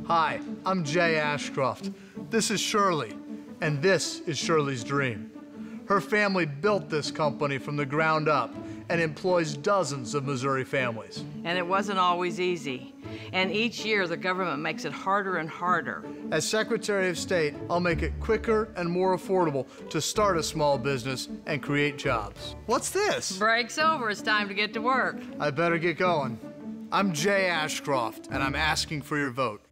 Hi, I'm Jay Ashcroft. This is Shirley, and this is Shirley's dream. Her family built this company from the ground up and employs dozens of Missouri families. And it wasn't always easy. And each year, the government makes it harder and harder. As Secretary of State, I'll make it quicker and more affordable to start a small business and create jobs. What's this? Break's over. It's time to get to work. I better get going. I'm Jay Ashcroft, and I'm asking for your vote.